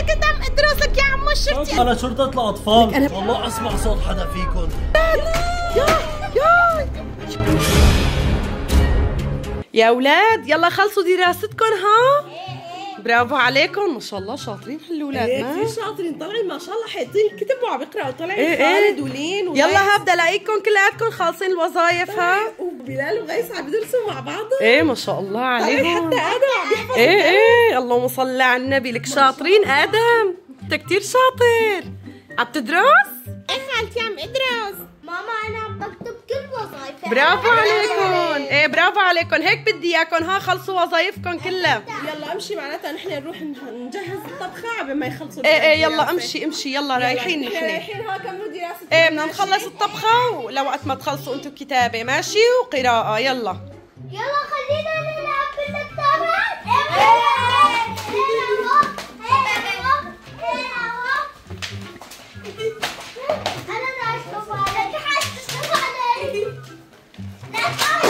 كنت عم ادرس لك يا عمو الشرطي. انا شرطة الاطفال. والله اسمع صوت حدا فيكم. يا اولاد يلا خلصوا دراستكم ها؟ برافو عليكم ما شاء الله شاطرين هالولاد. كثير شاطرين طالعين ما شاء الله حاطين الكتب وعم بيقراوا طالعين خالد ولين يلا هبدا الاقيكم كلياتكم خالصين الوظايف ها؟ وبلال وغيث عم بيدرسوا مع بعض. ما شاء الله عليهم. حتى ادم عم يحفظ. اللهم صل على النبي. لك شاطرين ادم انت كثير شاطر. عم تدرس؟ خالتي عم ادرس. ماما انا عم بكتب كل وظائفي. برافو عليكم. برافو عليكم. هيك بدي اياكم ها خلصوا وظائفكم كلها. يلا امشي معناتها نحن نروح نجهز الطبخه قبل ما يخلصوا. يلا امشي يلا رايحين نحن. رايحين ها كملوا دراسة. بدنا نخلص الطبخه ولوقت ما تخلصوا انتم كتابه ماشي وقراءه. يلا خلينا نلعب بالكتابات. انا بدي اشوف عليك. تشوف علي. لا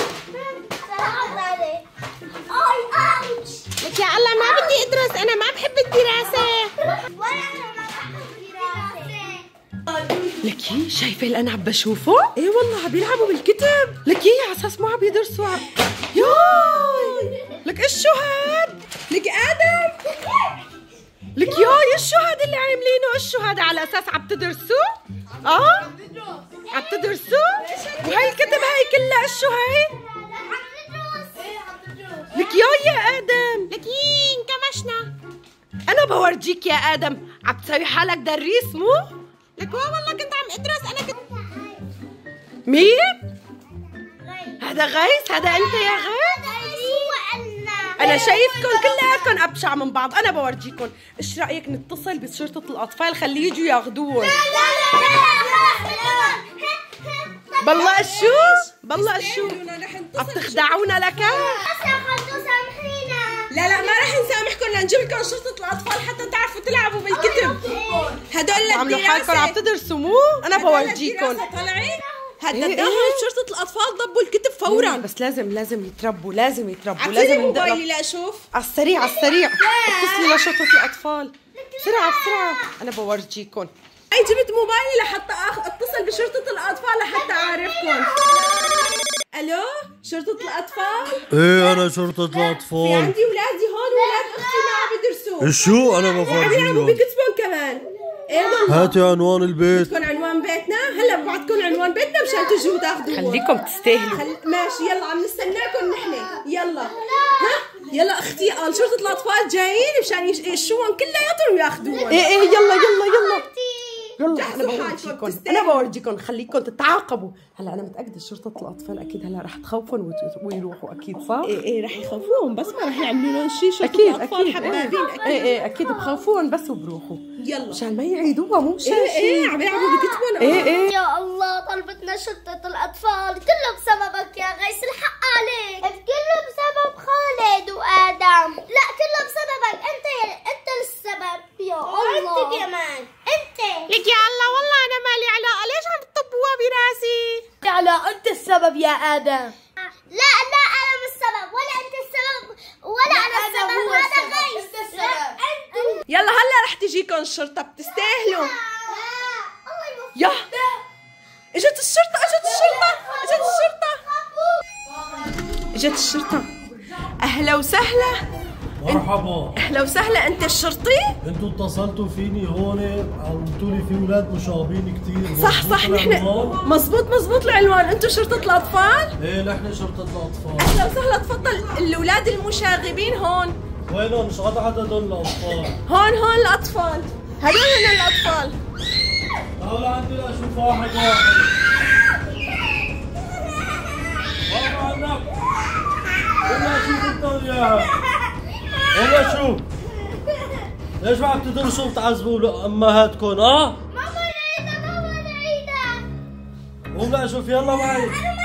علي. اوتش. لك يا الله ما بدي ادرس. انا ما بحب الدراسه. ولا انا ما بحب الدراسه. لكي شايفه اللي انا عم بشوفه؟ والله عم بيلعبوا بالكتب. لكي على اساس ما عم يدرسوا. ياي لك ايش شو هاد؟ لك ادم. لك ياي ايش شو هاد اللي عاملينه؟ ايش شو هذا على اساس عم تدرسوا؟ عم تدرسوا؟ وهي الكتب هاي كلها ايش شو هاي؟ لك يا ادم. لك انكمشنا. انا بورجيك يا ادم. عم تسوي حالك دريس مو؟ لك والله كنت عم ادرس. انا كنت مين؟ هذا غيث. هذا انت يا غيث؟ انا شايفكم كلياتكم ابشع من بعض. انا بورجيكم. ايش رايك نتصل بشرطه الاطفال خليه يجوا ياخذوهم؟ بالله بالله شو عم تخدعونا لك؟ لا ما راح نسامحكم لنجيب لكم شرطة الأطفال حتى تعرفوا تلعبوا بالكتب. هدول عملوا حالكم عم تدرسوا مو؟ أنا بورجيكم. طالعين هددناهم شرطة الأطفال ضبوا الكتب فورا. بس لازم يتربوا. لازم عطيني موبايلي لأشوف. على السريع اتصلي لشرطة الأطفال بسرعة. أنا بورجيكم. هاي جبت موبايلي لحتى اتصل بشرطة الأطفال لحتى أعرفكم. الو شرطة الأطفال؟ انا شرطة الأطفال. في عندي ولادي هون وولاد أختي ما عم بيدرسوا. شو انا عم يلعبوا بكتبهم كمان. والله. هاتي عنوان البيت. بدكم عنوان بيتنا؟ هلا ببعتكم عنوان بيتنا مشان تجوا تاخذوه. خليكم تستاهلوا. ماشي يلا عم نستناكم نحن. يلا اختي قال شرطة الأطفال جايين مشان يشوهم كلياتهم وياخذوهم. يلا انا بورجيكم خليكم تتعاقبوا. هلا انا متاكده شرطه الاطفال اكيد هلا رح تخوفهم ويروحوا اكيد صح؟ رح يخوفوهم بس ما رح يعملوا لهم شيء. شرطه أكيد الاطفال حبابين اكيد. اكيد بخوفوهم بس وبروحوا. يلا مشان ما يعيدوها مو مشان شيء. عم يلعبوا بكتبهم. يا الله طلبتنا شرطة الأطفال كله بسببك يا غيث. الحق عليك. كله بسبب خالد وآدم. لا كله بسببك انت السبب يا الله. وانت كمان انت. لك يا الله والله انا مالي علاقة. ليش عم تطبوها براسي؟ لا انت السبب يا آدم. لا انا مش السبب ولا انت السبب ولا انا السبب. هذا غيث. يلا هلا رح تجيكم الشرطة بتستاهلوا. يا اجت الشرطة. اهلا وسهلا. مرحبا. اهلا وسهلا. انت الشرطي؟ انتوا اتصلتوا فيني هون قلتوا لي في اولاد مشاغبين كثير. صح نحن مزبوط العنوان. انتوا شرطة الاطفال؟ ايه نحن شرطة الاطفال. اهلا وسهلا. تفضل. الاولاد المشاغبين هون. وينهم؟ مش عدد هدول الاطفال. هون الاطفال. هدول هن الاطفال. تعالوا عندي لاشوف واحد. والله عنك. ولا شوف انت وياها. ولا شوف. ليش ما عم تدرسوا وتعذبوا امهاتكم؟ ماما نعيدها. ولا شوف يلا معي.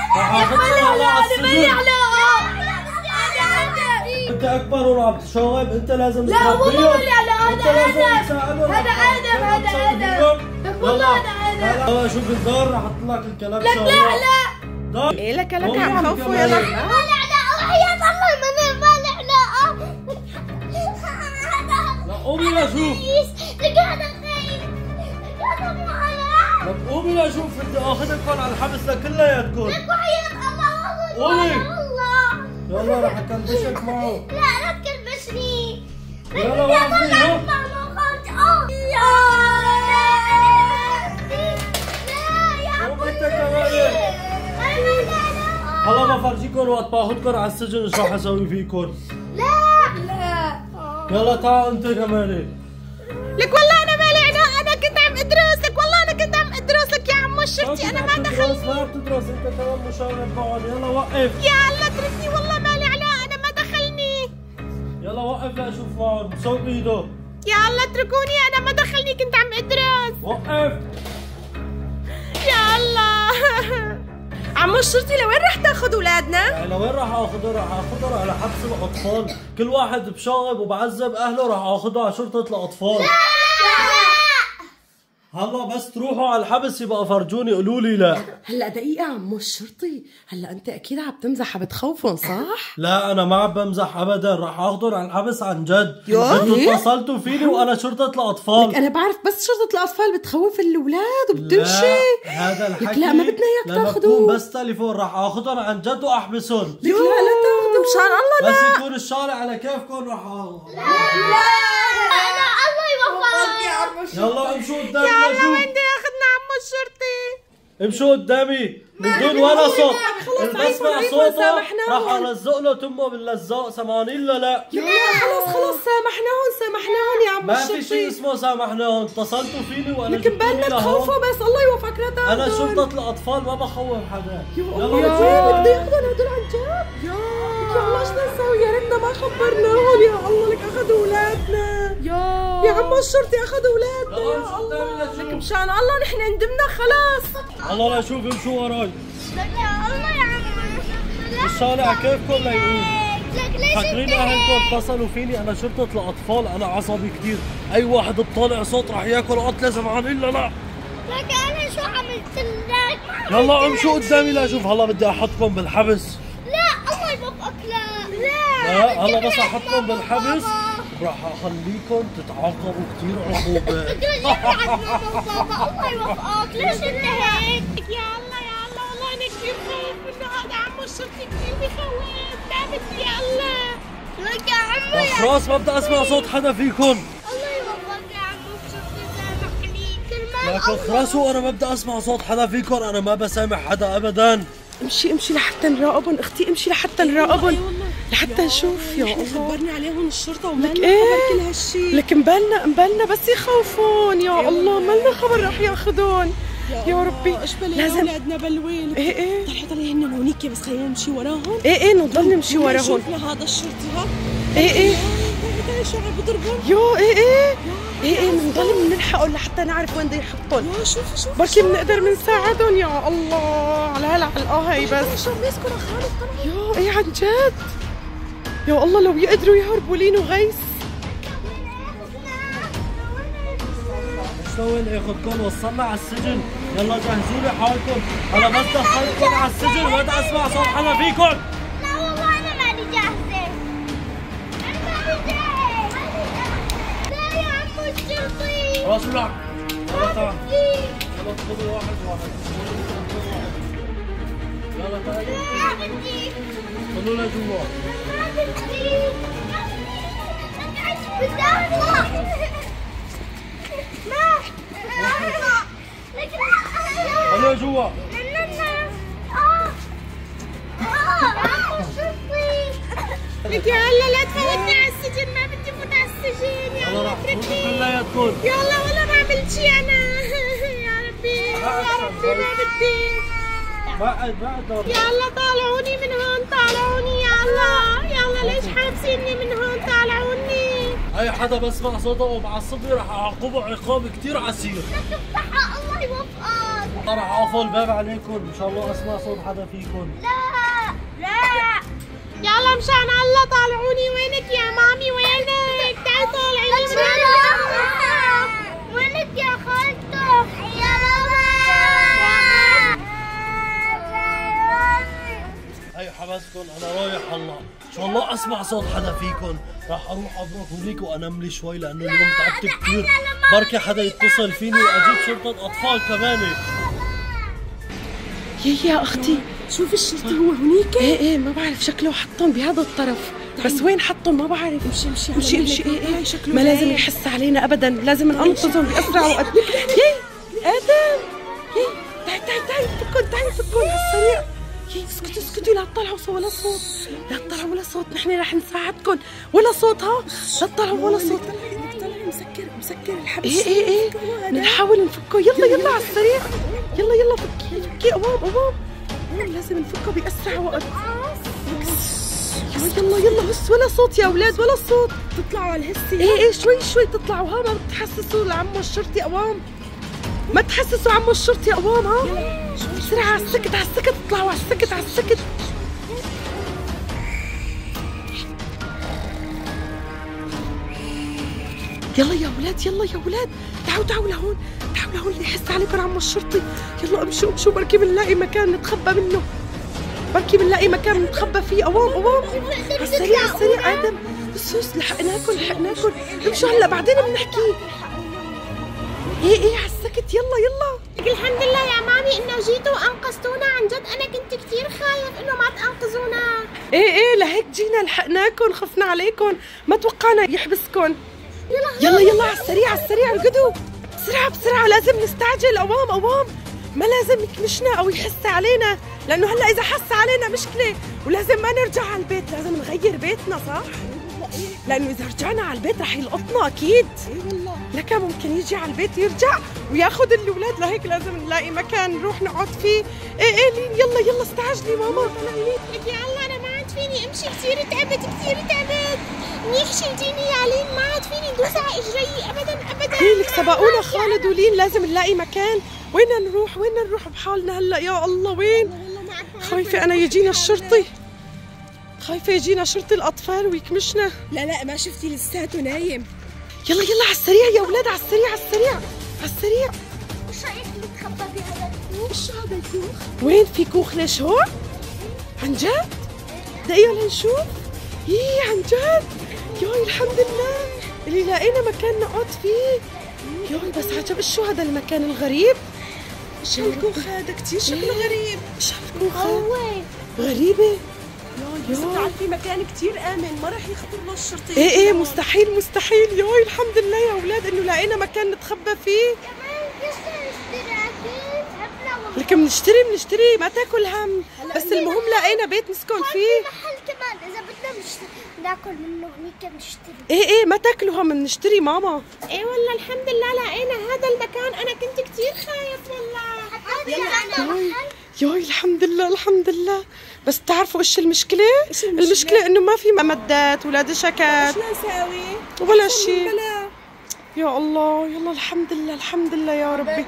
انت اكبر وعم تشوب. انت لازم لا والله هذا ادم. يلا شوف الدار رح احط لك الكلام. لا ايه لك عم خوفوا. يلا ما له علاقة وحياة الله ما له علاقة. قومي لاشوف. لك هذا خايف، لك هذا مو على. طب قومي لاشوف بدي اخذكم على الحبس لكلياتكم. لك وحياة الله قومي. والله. يلا رح اكلبشك معه. لا تكلبشني. يلا وقفي ها. قومي انت كمان. هلا بفرجيكم وقت باخذكم على السجن ايش رح اسوي فيكم. لا يلا تعالوا انت كمان. لك والله انا مالي علاقه، انا كنت عم ادرس. لك والله انا كنت عم ادرس. لك يا عمو الشرطي انا ما دخلني. ما بتدرس انت كمان مشاغب معهم. يلا وقف. يا الله اتركني والله مالي علاقه، انا ما دخلني. يلا وقف لاشوف معهم. سوق ايده. يا الله اتركوني، انا ما دخلني، كنت عم ادرس. وقف. يا الله. عمو الشرطي لوين رح تاخذ اولادنا؟ يعني لوين راح اخذه؟ راح اخذه على حبس الاطفال، كل واحد بشاغب وبعذب اهله راح اخذه على شرطة الاطفال. هلا بس تروحوا على الحبس يبقى فرجوني قولوا لي لا. هلا دقيقة عمو الشرطي، هلا انت اكيد عم تمزح، بتخوفهم صح؟ لا انا ما عم بمزح ابدا، راح اخذهم على الحبس عن جد. يا انتوا إيه؟ اتصلتوا فيني وانا شرطة الاطفال. لك انا بعرف بس شرطة الاطفال بتخوف الاولاد وبتمشي. لا هذا الحكي لك لا ما بدنا اياك لما تاخذوه. تكون بس تليفون راح اخذهم عن جد واحبسهم. لك لا تاخذوا مشان الله. بس لا يكون الشارع على كيفكم راح أنا الله يوفقك. يلا امشوا قدامي يا الله لاشوف. وين بده ياخذنا عمو الشرطي؟ امشوا قدامي من دون ولا صوت. اللي بسمع عيفوا صوته سامحناهم. راح الزق له تمه باللزاق. سمعانين لا لا؟ يا خلص سامحناهم يا عمو ما الشرطي. في شيء اسمه سامحناهم، اتصلتوا فيني وانا لكن بالنا تخوفوا بس الله يوفقك لا تاخذهم. انا شرطة الاطفال ما بخوف حدا. يا الله بده ياخذون هدول عن جد. يا الله ايش بدنا نسوي؟ يا ريتنا ما خبرناهم. يا الله لك اخذوا اولادنا. يا عمو الشرطي اخذوا اولادنا. يا الله لك مشان الله نحن ندمنا خلاص. الله لا شوف امشوا وراي. يا الله يا عم. الشارع كيفكم ليقول. لك ليش فاكرين اهلكم اتصلوا فيني؟ انا شرطة الاطفال، انا عصبي كثير، اي واحد بطالع صوت راح ياكل قتله. سمعانين لا لا؟ لك انا شو عملت لك؟ يلا امشوا قدامي لا شوف. هلا بدي احطكم بالحبس. لا الله يوفقك. لا لا هلا بس احطكم بالحبس راح اخليكم تتعاقبوا كثير عقوبات. الله يوفقك. ليش انت هيك؟ يا الله والله انا كثير خايف انه هذا عمو الشرطي كثير بخوف. ما بدي يا الله. لك يا عمو يا خلاص ما بدي اسمع صوت حدا فيكم. الله يوفقك يا عمو الشرطي. سامحني كرمال لكن خلصوا انا ما بدي اسمع صوت حدا فيكم. انا ما بسامح حدا ابدا. امشي لحتى نراقبهم اختي. امشي لحتى نراقبهم لحتى نشوف. يا الله خبرني عليهم الشرطة وما لك لنا ايه خبر كل هالشيء. لك مبالنا بس يخوفون. يا الله ما لنا خبر رح ياخذون. يا ربي ايش بلا لازم. اولادنا بلوين. ايه طلعي هن هونيك بس خلينا نمشي وراهم. ايه نضل نمشي وراهم. شوفنا هذا الشرطي ها. ايه شو عم بضربهم. يو ايه بنضل بنلحقهم لحتى نعرف وين بده يحطهم. يا شوفي بركي بنقدر بنساعدهم. يا الله على هالعلقه هي بس. شو عم يسكروا خالص. يا ايه عن جد. يا الله لو يقدروا يهربوا لين وغيث. شلون اخذكم وصلنا على السجن. يلا جهزوا لي حالكم. انا بس دخلتكم على السجن ما بدي اسمع صوت حدا فيكم. لا والله انا ماني جاهزة. انا ماني جاهزة. لا يا عمو الشرطي. خلاص ولع. يلا تعال. إيه. يلا خذوا واحد. يلا تعال. ما بدي. خذوا له جوا. ما بدي. بدي اطلع. خلوه جوا. لك يا الله لا تفوتني على السجن. ما بدي فوت على السجن. يا يلا الله راح اتركني. كلياتكم. يا الله والله ما عملت شي انا. يا ربي ما بدي. بعد يا الله طالعوني من هون. طالعوني يا الله. يا الله ليش حابسيني من هون؟ طالعوني. اي حدا بسمع صوته ومعصبني راح اعاقبه عقاب كثير عسير. الله يوفقك. راح اقفل الباب عليكم ان شاء الله اسمع صوت حدا فيكم. لا يلا مشان الله طالعوني. وينك يا مامي؟ وينك؟ تعي طالعيني من هون. وينك يا خالته؟ يا ماما. هي حبسكم انا رايح. الله ان شاء الله اسمع صوت حدا فيكم راح اروح ابرك هونيك وانام لي شوي لانه اليوم تعبت كثير. بركي حدا يتصل فيني واجيب شرطة اطفال كمان. يا اختي شوف الشرطي هو هونيك. ايه ما بعرف شكله حطهم بهذا الطرف بس وين حطهم ما بعرف. امشي ايه ما لازم يحس علينا ابدا، لازم ننقذهم باسرع وقت. يي ادم يي تعي فكون على السريع. يي اسكتوا لا تطلعوا ولا صوت، لا تطلعوا ولا صوت، نحن رح نساعدكم. ولا صوت ها، لا تطلعوا ولا صوت. مسكر الحبس. ايه نحاول نفكه. يلا على السريع. يلا فكي قوام لازم نفكه بأسرع وقت. يلا بس ولا صوت يا اولاد ولا صوت. تطلعوا على الهسي. ايه شوي تطلعوا ها، ما بتحسسوا لعمو الشرطي قوام، ما تحسسوا عمو الشرطي قوام ها. بسرعة على السكت اطلعوا على السكت. يلا يا اولاد تعالوا لهون يحس عليكم عمو الشرطي. يلا امشوا بركي بنلاقي مكان نتخبى منه، بركي بنلاقي مكان نتخبى فيه. قوام على السريع ادم. بس لحقناكم. امشوا هلا بعدين بنحكي. ايه على السكت. يلا الحمد لله يا مامي انه جيتوا وانقذتونا. عن جد انا كنت كثير خايف انه ما تنقذونا. ايه لهيك جينا لحقناكم، خفنا عليكم، ما توقعنا يحبسكم. يلا على السريع انقذوا بسرعة لازم نستعجل. قوام ما لازم يكمشنا او يحس علينا، لانه هلا اذا حس علينا مشكلة، ولازم ما نرجع على البيت، لازم نغير بيتنا صح؟ لانه اذا رجعنا على البيت رح يلقطنا اكيد. لك ممكن يجي على البيت يرجع وياخذ الاولاد، لهيك لازم نلاقي مكان نروح نقعد فيه. ايه لين يلا استعجلي ماما. لك يا الله انا ما عاد فيني امشي، كثير تعبت. منيح شلتيني يا لين، ما عاد فيني ندوس على اجري ابدا. لك سبقونا خالد ولين، لازم نلاقي مكان. وين نروح بحالنا هلا يا الله؟ وين؟ خايفة انا يجينا الشرطي، الاطفال ويكمشنا. لا ما شفتي لساته نايم. يلا على السريع يا اولاد، على السريع. وش رايك نتخبى بهذا الكوخ؟ وش هذا الكوخ؟ وين في كوخ؟ ليش هون؟ عن جد؟ دقيقة لنشوف. عن جد ياي الحمد لله اللي لقينا مكان نقعد فيه. ياي بس عجب شو هذا المكان الغريب. ايش هالكوخ هذا؟ كثير شكله غريب. ايش هالكوخ غريبة. بس بتعرفي مكان كثير آمن، ما راح يخطر له الشرطي. ايه مستحيل. ياي الحمد لله يا اولاد انه لقينا مكان نتخبى فيه. لكن بنشتري ما تاكل هم. بس المهم لقينا بيت نسكن فيه. محل كمان اذا بدنا ناكل منه هنيك بنشتري. ايه ما تاكلوا هم، بنشتري ماما. ايه والله الحمد لله لقينا هذا المكان. انا كنت كثير خايف والله. ياي الحمد لله. بس بتعرفوا ايش المشكلة؟ المشكلة انه ما في ممدات ولا دشكات. شو نساوي؟ ولا شيء. يا الله يلا الحمد لله يا ربي.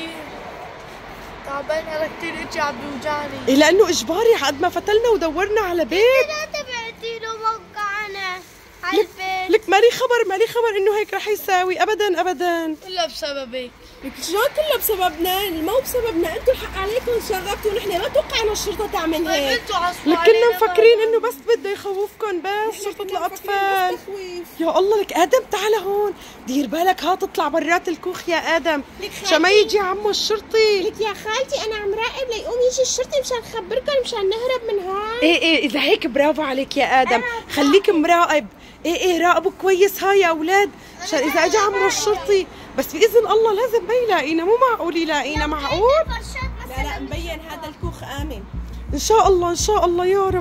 تعبانة كثير، اجي عم بيوجعني. إيه لانه اجباري قد ما فتلنا ودورنا على بيت. لا تبعتي له موقعنا على البيت. لك مالي خبر انه هيك رح يساوي ابدا. كلها بسببك. لك شلون كله بسببنا؟ مو بسببنا، انتوا الحق عليكم شغبتوا، ونحن ما توقعنا الشرطة تعمل هيك. لك كنا مفكرين انه بس بده يخوفكم، بس شرطة الاطفال. يا الله لك ادم تعال هون، دير بالك ها تطلع برات الكوخ يا ادم عشان ما يجي عمو الشرطي. لك يا خالتي انا عم راقب ليقوم يجي الشرطي مشان نخبركم، مشان نهرب من هون. ايه اذا هيك برافو عليك يا ادم، خليك مراقب. ايه راقبوا كويس ها يا اولاد عشان اذا اجى عمو الشرطي، بس باذن الله لازم ما يلاقينا، مو معقول يلاقينا. معقول؟ لا مبين هذا الكوخ آمن ان شاء الله يا رب.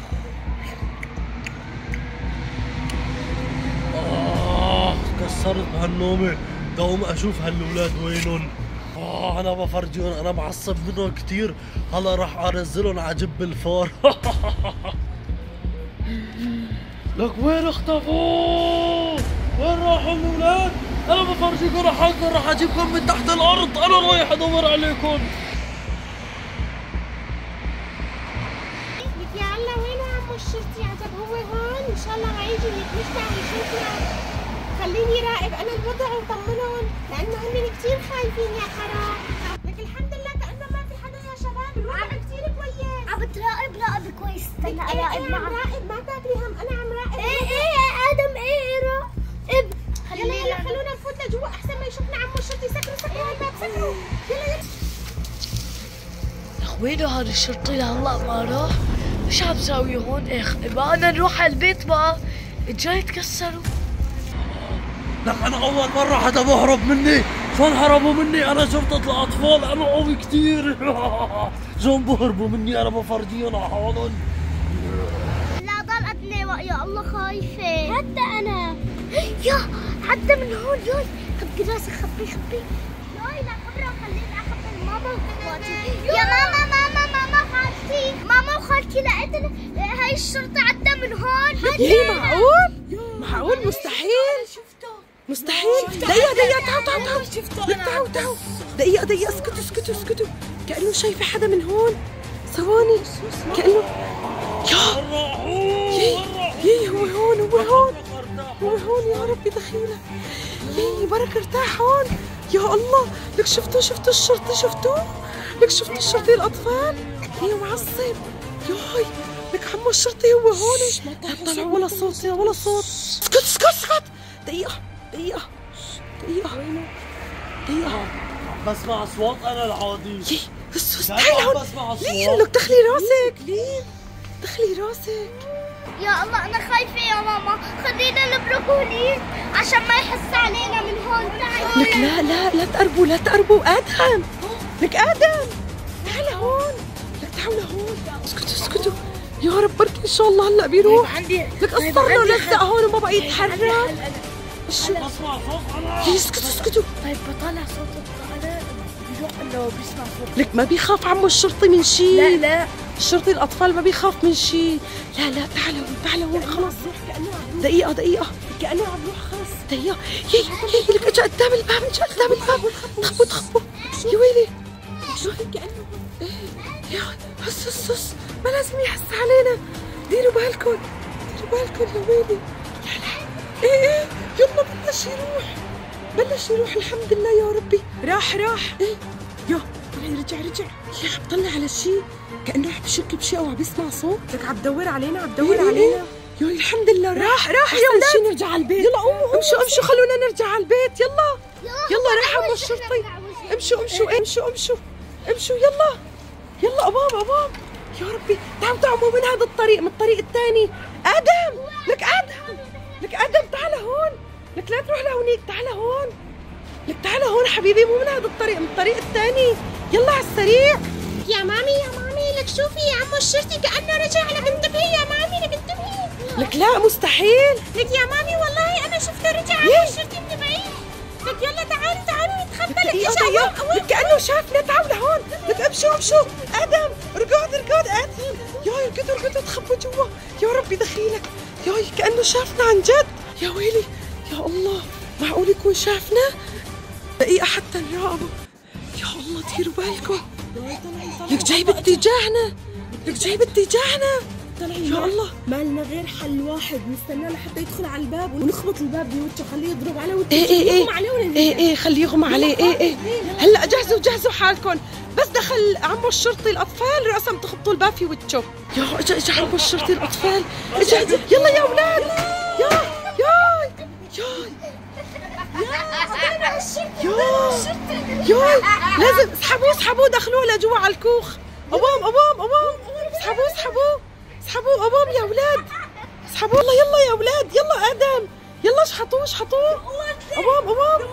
كسرت بهالنومة، قوم اشوف هالولاد وينهم. انا بفرجيهم، انا معصب منهم كثير، هلا راح انزلهم على جب الفار. لك وين اختفوا؟ وين راحوا الاولاد؟ انا بفرجيكم، راح اجيبكم من تحت الارض، انا رايح ادور عليكم. لك يا الله وين عمو الشرطي؟ عجب هو هون، ان شاء الله ما يجي يتمشى ويشوفنا. خليني راقب انا الوضع وطمنهم، لانه هن كثير خايفين يا حرام. لك الحمد لله كانه ما في حدا يا شباب، الوضع كثير كويس. عم بتراقب كويس استنى اراقب معك. راقب ما تاكلي هم، انا عم راقب. ايه يا ادم ايه راقب. يلا خلونا نفوت لجوا احسن ما يشوفنا عمو الشرطي. سكروا الباب سكروا. يلا اخ وينه هذا الشرطي لهلا ما راح؟ وش عم ساوي هون؟ اخ ما انا نروح على البيت بقى، الجاي تكسروا. لك انا اول مرة حدا بهرب مني، شلون هربوا مني؟ انا شرطة الاطفال، انا قوي كثير. شلون بهربوا مني؟ انا بفرجيهم على حالهم. لا ضل يا الله خايفة. حتى انا. يا عدى من هون. ياي خبي راسك خبي. ياي لا خبرها خليني اخبر ماما واخواتي. يا ماما خالتي. ماما وخالتي لقيت هاي الشرطة عدى من هون. ايه معقول مستحيل. دقيقة تعوا. دقيقة اسكتوا. كأنه شايفة حدا من هون. ثواني كأنه يا هو هون يا ربي دخيلة. يي برك ارتاح هون. يا الله لك شفتوا الشرطي لك شفتوا الشرطي الأطفال. يا معصب ياي لك عمو الشرطي هو هون. لا تطلعوا ولا صوت. اسكت. دقيقة بسمع اصوات انا العادي. بس تعالي هون. ليه لك دخلي راسك. يا الله انا خايفة يا ماما. خلينا نبرك هونيك عشان ما يحس علينا من هون. تعالي. لك لا تقربوا. آدم تعال هون. لك تعالوا لهون. اسكتوا. يا رب بركي ان شاء الله هلا بيروح. لك اصفر له لزق هون وما بقى يتحرك. شو بسمع صوت انا. اسكتوا. طيب بطلع صوت الطائرة بيروح انه بيسمع صوت. لك ما بيخاف عمو الشرطي من شيء. لا الشرطي الأطفال ما بيخاف من شيء. لا تعال هون خلص. دقيقة كأنه عم يروح خلص. دقيقة يي لك اجى قدام الباب. تخبوا يا ويلي. كأنه يا هس ما لازم يحس علينا. ديروا بالكم يا ويلي. لا ايه يلا بلش يروح الحمد لله يا ربي. راح ايه يا رجع يا عم طلع على شيء كأنه عم بشك بشيء او عم بيسمع صوت. لك عم تدور علينا. يا الحمد لله راح يا ولاد. نرجع على البيت. يلا قوموا امشوا خلونا نرجع على البيت. يلا راح عمو الشرطي. امشوا يلا أبام. يا ربي تعالوا مو من هذا الطريق، من الطريق الثاني. آدم تعال هون. لك لا تروح لهونيك. تعال هون حبيبي، مو من هذا الطريق، من الطريق الثاني. يلا على السريع. يا مامي لك شوفي عمو الشرطي كأنه رجع. لك انتبهي يا مامي. لك انتبهي. لك لا مستحيل. لك يا مامي والله انا شفته رجع عمو الشرطي من بعيد. لك يلا تعالي نتخبى. لك كأنه شافنا. تعالوا لهون. لك امشوا. آدم ارقد آدم. ياي ارقدوا تخبوا جوا. يا ربي دخيلك. ياي كأنه شافنا عن جد. يا ويلي يا الله معقول يكون شافنا؟ دقيقة حتى نراقبه. يا الله ديروا بالكم. لك جاي باتجاهنا. يا الله ما لنا غير حل واحد، نستناه لحتى يدخل على الباب ونخبط الباب بوجهه. خليه يضرب على وجهه. خليه يغمى عليه. هلا جهزوا حالكم. بس دخل عمو الشرطي الأطفال رأسا تخبطوا الباب في وجهه. يا اجى عمو الشرطي الأطفال. يلا يا أولاد. ياي لازم اسحبوه دخلوه لجوا على الكوخ. أبام اسحبوه أبام يا أولاد. اسحبوه. يلا يا أولاد. يلا آدم يلا اشحطوه. أبام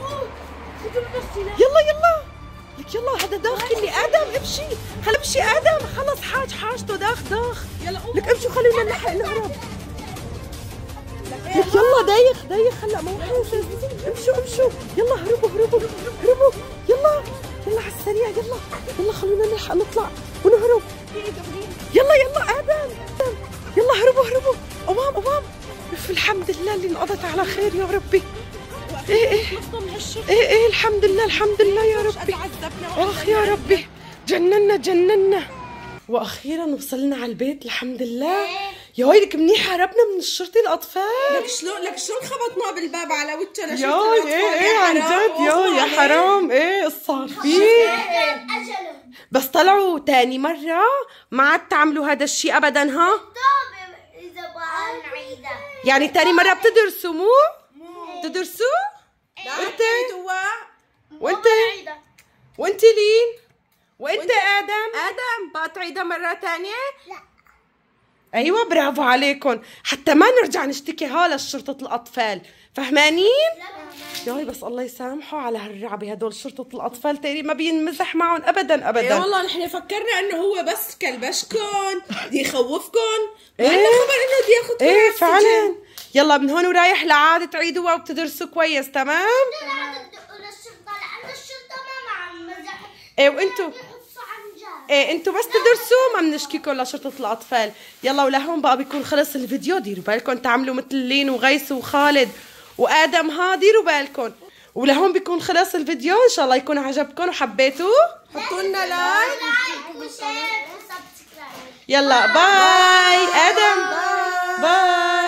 يلا لك يلا هذا داخلي. آدم امشي آدم. خلص حاجته داخ. لك امشوا خلونا نلحق نهرب. لك يلا دايخ هلا ما هو حاسس. امشوا يلا هربوا. يلا على السريع. يلا خلونا نلحق نطلع ونهرب. يلا آدم. يلا هربوا. أمام الحمد لله اللي انقضت على خير يا ربي. ايه الحمد لله يا ربي. اخ يا ربي جننا. واخيرا وصلنا على البيت الحمد لله. يا ويلك منيح هربنا من الشرطي الاطفال. لك شلون خبطنا بالباب على وجهنا. ايه عن جد. يا حرام. ايه صار فيه. بس طلعوا تاني مرة ما عاد تعملوا هذا الشيء ابدا. ها إذا بقى نعيدها يعني تاني مرة بتدرسوا مو؟ بتدرسوا؟ وانت وانت لين؟ وانت ادم بقى تعيدها مرة تانية؟ لا. ايوه برافو عليكم، حتى ما نرجع نشتكي لشرطة الاطفال، فهمانين؟ ياي بس الله يسامحه على هالرعبة، هدول شرطة الاطفال تاني ما بينمزح معهم ابدا ابدا. ايه والله نحن فكرنا انه هو بس كلبشكن بدي يخوفكن، ما عندنا خبر انه بدي ياخذكم. ايه فعلا. يلا من هون ورايح لعاد تعيدوها وبتدرسوا كويس. تمام. للشرطة لأن الشرطة ما معهم مزح. ايه وانتو بيحصوا عن جد. ايه انتو بس تدرسوا، ما بنشكيكم لشرطة الاطفال. يلا ولهون بقى بيكون خلص الفيديو. ديروا بالكم تعملوا مثل لين وغيث وخالد وادم. ها ديروا بالكم. ولهون بيكون خلص الفيديو، ان شاء الله يكون عجبكم وحبيتوه. حطوا لنا لايك وشير وسبسكرايب. يلا باي ادم. باي.